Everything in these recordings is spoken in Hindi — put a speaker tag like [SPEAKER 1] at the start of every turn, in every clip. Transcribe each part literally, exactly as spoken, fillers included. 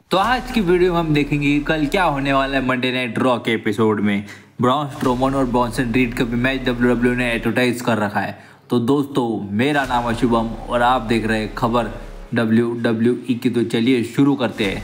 [SPEAKER 1] तो आज की वीडियो में हम देखेंगे कल क्या होने वाला है मंडे नाइट रॉ के एपिसोड में। ब्रॉन स्ट्रोमन और ब्रॉन्सन रीड का भी मैच डब्ल्यू डब्ल्यू ने एडवर्टाइज कर रखा है। तो दोस्तों, मेरा नाम है शुभम और आप देख रहे हैं खबर डब्ल्यू डब्ल्यू ई की। तो चलिए शुरू करते हैं।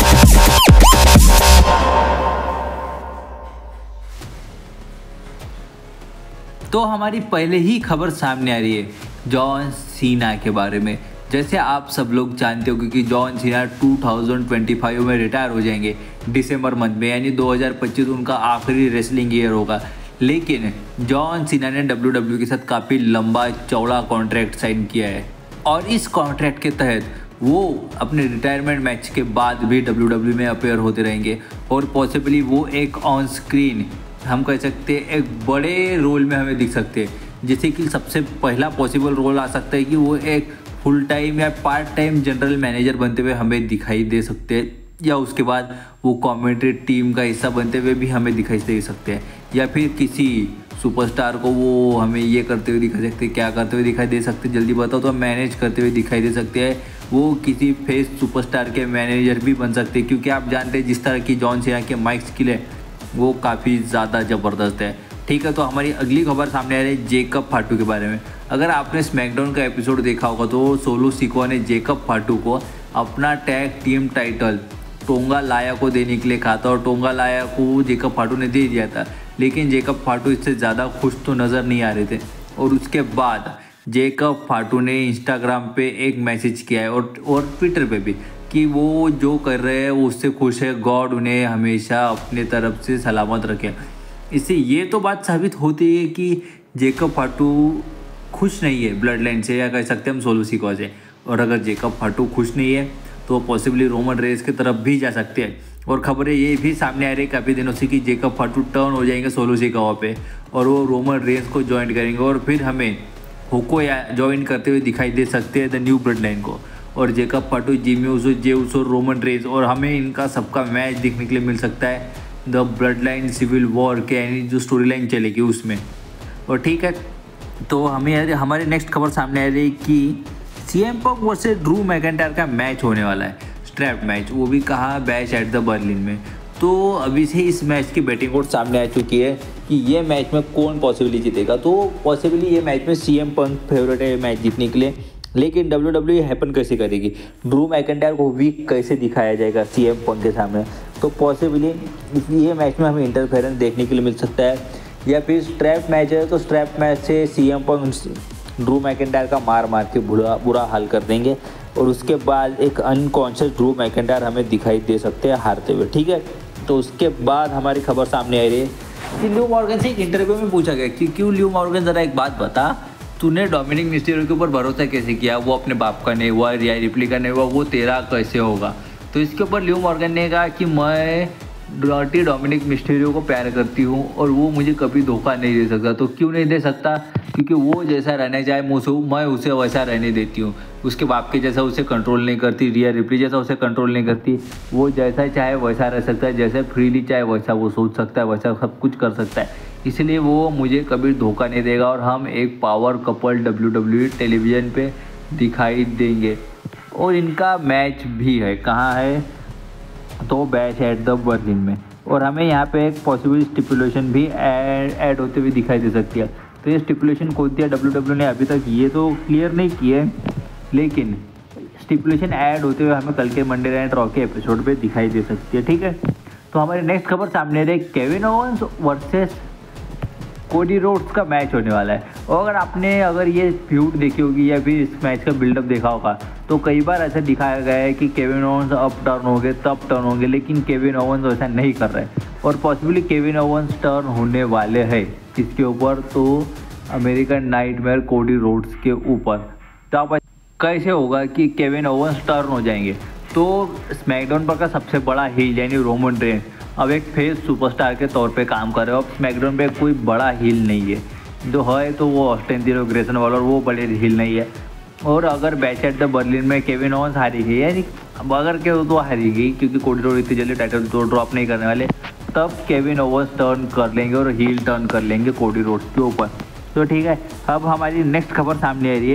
[SPEAKER 1] तो हमारी पहले ही खबर सामने आ रही है जॉन सीना के बारे में। जैसे आप सब लोग जानते हो कि जॉन सीना दो हज़ार पच्चीस में रिटायर हो जाएंगे दिसंबर मंथ में, यानी दो हज़ार पच्चीस उनका आखिरी रेसलिंग ईयर होगा। लेकिन जॉन सीना ने डब्ल्यू डब्ल्यू के साथ काफ़ी लंबा चौड़ा कॉन्ट्रैक्ट साइन किया है और इस कॉन्ट्रैक्ट के तहत वो अपने रिटायरमेंट मैच के बाद भी डब्ल्यू डब्ल्यू में अपेयर होते रहेंगे और पॉसिबली वो एक ऑन स्क्रीन हम कह सकते हैं एक बड़े रोल में हमें दिख सकते हैं। जैसे कि सबसे पहला पॉसिबल रोल आ सकता है कि वो एक फुल टाइम या पार्ट टाइम जनरल मैनेजर बनते हुए हमें दिखाई दे सकते हैं, या उसके बाद वो कमेंट्री टीम का हिस्सा बनते हुए भी हमें दिखाई दे सकते हैं, या फिर किसी सुपरस्टार को वो हमें ये करते हुए दिखा सकते हैं। क्या करते हुए दिखाई दे सकते हैं जल्दी बताओ तो मैनेज करते हुए दिखाई दे सकते हैं। वो किसी फेस सुपरस्टार के मैनेजर भी बन सकते हैं, क्योंकि आप जानते हैं जिस तरह की जॉन सीना के माइक स्किल है वो काफ़ी ज़्यादा ज़बरदस्त है। ठीक है, तो हमारी अगली खबर सामने आ रही है जेकब फाटू के बारे में। अगर आपने स्मैकडाउन का एपिसोड देखा होगा तो सोलो सिकोआ ने जेकब फाटू को अपना टैग टीम टाइटल टोंगा लाया को देने के लिए कहा था और टोंगा लाया को जेकब फाटू ने दे दिया था। लेकिन जेकब फाटू इससे ज़्यादा खुश तो नज़र नहीं आ रहे थे और उसके बाद जेकब फाटू ने इंस्टाग्राम पे एक मैसेज किया है और और ट्विटर पे भी कि वो जो कर रहे हैं वो उससे खुश है। गॉड उन्हें हमेशा अपने तरफ से सलामत रखे। इससे ये तो बात साबित होती है कि जेकब फाटू खुश नहीं है ब्लड लाइन से, या कह सकते हैं हम सोलो सिकोआ से। और अगर जेकब फाटू खुश नहीं है तो पॉसिबली रोमन रेस की तरफ भी जा सकते हैं। और खबरें ये भी सामने आ रही है काफ़ी दिनों से कि जेकब फाटू टर्न हो जाएंगे सोलो सिकोआ पे और वो रोमन रेस को ज्वाइन करेंगे और फिर हमें होको या ज्वाइन करते हुए दिखाई दे सकते हैं द न्यू ब्लड लाइन को। और Jacob Fatu, Jimmy Uso, Jey Uso, Roman Reigns और हमें इनका सबका मैच देखने के लिए मिल सकता है the blood line civil war के, यानी जो स्टोरी लाइन चलेगी उसमें। और ठीक है, तो हमें हमारे नेक्स्ट खबर सामने आ रही है कि CM Punk versus Drew McIntyre का मैच होने वाला है, स्ट्रैप मैच, वो भी कहाँ बैश एट द बर्लिन में। तो अभी से इस मैच की बैटिंग कोड सामने आ चुकी है कि ये मैच में कौन पॉसिबली जीतेगा। तो पॉसिबली ये मैच में सीएम पंक फेवरेट है मैच जीतने के लिए, लेकिन डब्ल्यू डब्ल्यू हैपन कैसे करेगी, ड्रू मैकिंटायर को वीक कैसे दिखाया जाएगा सीएम पंक के सामने। तो पॉसिबली ये मैच में हमें इंटरफेरेंस देखने के लिए मिल सकता है, या फिर स्ट्रैप मैच है तो स्ट्रैप मैच से सीएम पंक ड्रू मैकिंटायर का मार मार के बुरा बुरा हाल कर देंगे और उसके बाद एक अनकॉन्शियस ड्रू मैकिंटायर हमें दिखाई दे सकते हैं हारते हुए। ठीक है, तो उसके बाद हमारी खबर सामने आ रही है कि ल्यू मॉर्गन से एक इंटरव्यू में पूछा गया कि क्यों ल्यू मॉर्गन, ज़रा एक बात बता, तूने डोमिनिक मिस्टीरियो के ऊपर भरोसा कैसे किया, वो अपने बाप का नहीं हुआ, रिया रिप्ली का नहीं हुआ, वो तेरा कैसे होगा। तो इसके ऊपर ल्यू मॉर्गन ने कहा कि मैं डॉटी डोमिनिक मिस्टीरियो को प्यार करती हूँ और वो मुझे कभी धोखा नहीं दे सकता। तो क्यों नहीं दे सकता, क्योंकि वो जैसा रहना चाहे मुझसे मैं उसे वैसा रहने देती हूँ। उसके बाप के जैसा उसे कंट्रोल नहीं करती, रिया रिप्ली जैसा उसे कंट्रोल नहीं करती। वो जैसा चाहे वैसा रह सकता है, जैसे फ्रीली चाहे वैसा वो सोच सकता है, वैसा सब कुछ कर सकता है। इसलिए वो मुझे कभी धोखा नहीं देगा और हम एक power couple W W E television पे दिखाई देंगे। और इनका मैच भी है, कहाँ है, तो बैश एट द बर्लिन में। और हमें यहाँ पे एक पॉसिबल स्टिपुलेशन भी ऐड ऐड होते हुए दिखाई दे सकती है। तो ये स्टिपुलेशन कौन दिया डब्ल्यू डब्ल्यू ने अभी तक ये तो क्लियर नहीं किए, लेकिन स्टिपुलेशन ऐड होते हुए हमें कल के मंडे नाइट रॉ के एपिसोड पे दिखाई दे सकती है। ठीक है, तो हमारी नेक्स्ट खबर सामने रही Kevin Owens versus Cody Rhodes का मैच होने वाला है। और अगर आपने अगर ये फ्यूड देखी होगी या फिर इस मैच का बिल्डअप देखा होगा तो कई बार ऐसा दिखाया गया है कि केविन ओवंस अप टर्न होंगे तब टर्न होंगे, लेकिन केविन ओवंस वैसा नहीं कर रहे और पॉसिबली केविन ओवंस टर्न होने वाले हैं किसके ऊपर, तो अमेरिकन नाइटमेयर कोडी रोड्स के ऊपर। तो आप कैसे होगा कि केविन ओवंस टर्न हो जाएंगे, तो स्मैकडाउन पर का सबसे बड़ा हील यानी रोमन रेंस अब एक फेस सुपरस्टार के तौर पे काम कर रहे हो। अब स्मैकडाउन पे कोई बड़ा हील नहीं है, जो है तो वो ऑस्टिन थियोरी ग्रेसन वाला और वो बड़े हील नहीं है। और अगर बैश एट द बर्लिन में केविन ओवंस हारी गई, यानी अब अगर के तो हारी गई क्योंकि कोडी रोड इतनी जल्दी टाइटल तो ड्रॉप नहीं करने वाले, तब केविन ओवंस टर्न कर लेंगे और हील टर्न कर लेंगे कोडी रोड्स के ऊपर। तो ठीक है, अब हमारी नेक्स्ट खबर सामने आ रही है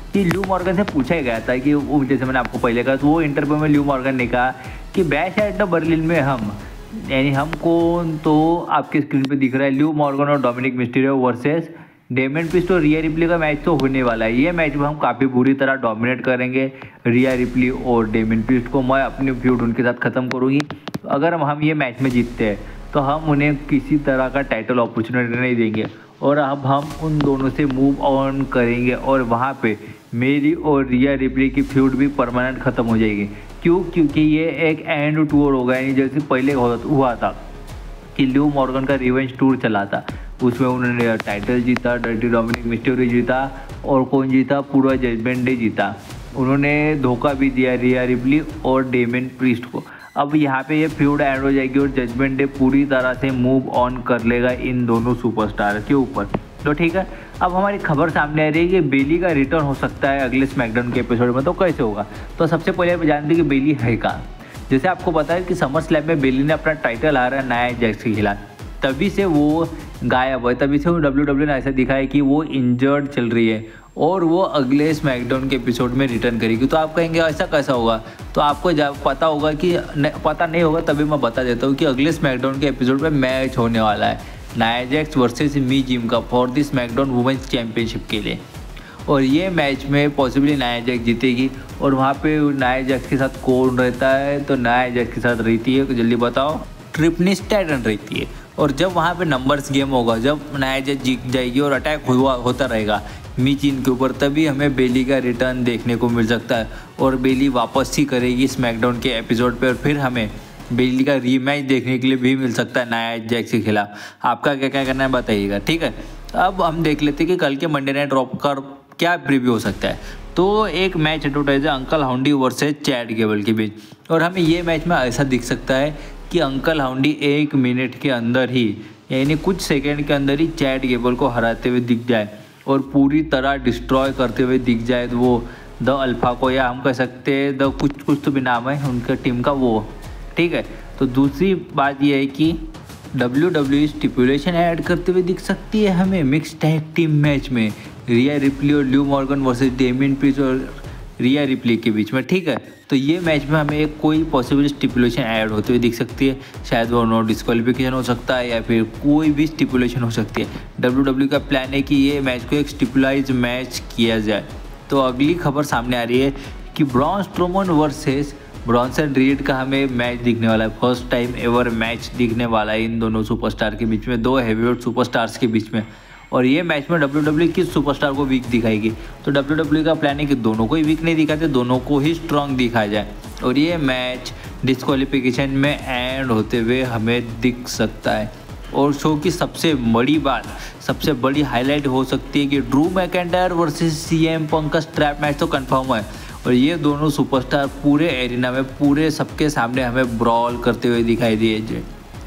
[SPEAKER 1] कि ल्यू मॉर्गन से पूछा ही गया था कि वो, जैसे मैंने आपको पहले कहा, तो वो इंटरव्यू में ल्यू मॉर्गन ने कहा कि बैश एट द बर्लिन में हम, यानी हम कौन, तो आपके स्क्रीन पे दिख रहा है ल्यू मॉर्गन और Dominik Mysterio versus Damian Priest और रिया रिप्ली का मैच तो होने वाला है। ये मैच में हम काफ़ी बुरी तरह डोमिनेट करेंगे रिया रिप्ली और डेमन प्रीस्ट को। मैं अपनी फ्यूड उनके साथ ख़त्म करूँगी। अगर हम हम ये मैच में जीतते हैं तो हम उन्हें किसी तरह का टाइटल अपॉर्चुनिटी नहीं देंगे और अब हम उन दोनों से मूव ऑन करेंगे और वहाँ पे मेरी और रिया रिप्ली की फ्यूड भी परमानेंट ख़त्म हो जाएगी। क्यों? क्योंकि ये एक एंड टूर होगा, यानी जैसे पहले हुआ था कि ल्यू मॉर्गन का रिवेंज टूर चला था, उसमें उन्होंने टाइटल जीता, डर्टी डोमिनिक मिस्टीरियो जीता और कौन जीता, पूरा जजमेंट डे जीता। उन्होंने धोखा भी दिया रिया रिप्ली और डेमन प्रीस्ट को। अब यहाँ पे ये फ्यूड एंड हो जाएगी और जजमेंट डे पूरी तरह से मूव ऑन कर लेगा इन दोनों सुपरस्टार के ऊपर। तो ठीक है, अब हमारी खबर सामने आ रही है कि बेली का रिटर्न हो सकता है अगले स्मैकडाउन के एपिसोड में। तो कैसे होगा? तो सबसे पहले आप जानते हैं कि बेली है कहाँ। जैसे आपको पता है कि समर स्लैम में बेली ने अपना टाइटल हारा नाया जैक्स के खिलाफ, तभी से वो गायब है, तभी से वो डब्ल्यू डब्ल्यू ने ऐसा दिखा है कि वो इंजर्ड चल रही है और वो अगले स्मैकडाउन के एपिसोड में रिटर्न करेगी। तो आप कहेंगे ऐसा कैसा होगा? तो आपको जब पता होगा कि न, पता नहीं होगा तभी मैं बता देता हूँ कि अगले स्मैकडाउन के एपिसोड में मैच होने वाला है Nia Jax versus Mia Yim का for the SmackDown women's championship के लिए। और ये मैच में पॉसिबली नाया जैक्स जीतेगी और वहाँ पे नाया जैक्स के साथ कौन रहता है? तो नाया जैक्स के साथ रहती है, जल्दी बताओ, ट्रिपनी स्टैटन रहती है। और जब वहाँ पे नंबर्स गेम होगा, जब नाया जैक्स जीत जाएगी और अटैक हुआ होता रहेगा मी चीन के ऊपर, तभी हमें बेली का रिटर्न देखने को मिल सकता है और बेली वापस ही करेगी स्मैकडाउन के एपिसोड पे और फिर हमें बेली का रीमैच देखने के लिए भी मिल सकता है नाया जैक्स के खिलाफ। आपका क्या क्या करना है बताइएगा, ठीक है। अब हम देख लेते हैं कि कल के मंडे नाइट रॉ का क्या प्रीव्यू हो सकता है। तो एक मैच एडवर्टाइज है Uncle Howdy versus Chad Gable के बीच और हमें ये मैच में ऐसा दिख सकता है कि अंकल हाउंडी एक मिनट के अंदर ही, यानी कुछ सेकंड के अंदर ही चैड गेबल को हराते हुए दिख जाए और पूरी तरह डिस्ट्रॉय करते हुए दिख जाए। तो वो द अल्फा को, या हम कह सकते हैं द कुछ कुछ तो भी नाम है उनका टीम का, वो ठीक है। तो दूसरी बात यह है कि डब्ल्यू डब्ल्यू स्टिपुलेशन ऐड करते हुए दिख सकती है हमें मिक्स टैग टीम मैच में रिया रिप्ली और Liv Morgan versus Damian Priest और रिया रिप्ली के बीच में, ठीक है। तो ये मैच में हमें एक कोई पॉसिबल स्टिपुलेशन ऐड होते हुए दिख सकती है, शायद वो नो डिस्क्वालिफिकेशन हो सकता है या फिर कोई भी स्टिपुलेशन हो सकती है। डब्ल्यू डब्ल्यू का प्लान है कि ये मैच को एक स्टिपुलाइज मैच किया जाए। तो अगली खबर सामने आ रही है कि Braun Strowman versus Bronson Reed का हमें मैच दिखने वाला है। फर्स्ट टाइम एवर मैच दिखने वाला है इन दोनों सुपरस्टार के बीच में, दो हैवीवेट सुपरस्टार्स के बीच में। और ये मैच में डब्ल्यू डब्ल्यू किस सुपरस्टार को वीक दिखाएगी? तो डब्ल्यू डब्ल्यू का प्लान है कि दोनों को ही वीक नहीं दिखाते, दोनों को ही स्ट्रांग दिखाया जाए और ये मैच डिस्क्वालिफिकेशन में एंड होते हुए हमें दिख सकता है। और शो की सबसे बड़ी बात, सबसे बड़ी हाईलाइट हो सकती है कि Drew McIntyre versus CM Punk का स्ट्रैप मैच तो कंफर्म है और ये दोनों सुपरस्टार पूरे एरिना में, पूरे सबके सामने हमें ब्रॉल करते हुए दिखाई दिए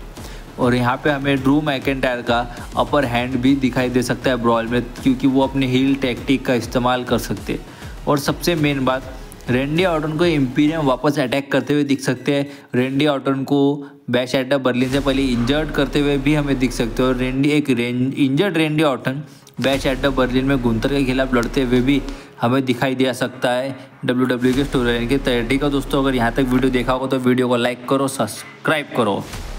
[SPEAKER 1] और यहाँ पे हमें ड्रू मैकेंटायर का अपर हैंड भी दिखाई दे सकता है ब्रॉल में, क्योंकि वो अपने हील टैक्टिक का इस्तेमाल कर सकते हैं। और सबसे मेन बात, रेंडी ऑर्टन को इम्पीरियम वापस अटैक करते हुए दिख सकते हैं। रेंडी ऑर्टन को बैश एट द बर्लिन से पहले इंजर्ड करते हुए भी हमें दिख सकते हैं और रेंडी एक range injured Randy Orton bash at the Berlin में गुंथर के खिलाफ लड़ते हुए भी हमें दिखाई दे सकता है डब्ल्यू डब्ल्यू के स्टोरी लाइन के तहत। ठीक है दोस्तों, अगर यहाँ तक वीडियो देखा होगा तो वीडियो को लाइक करो, सब्सक्राइब करो।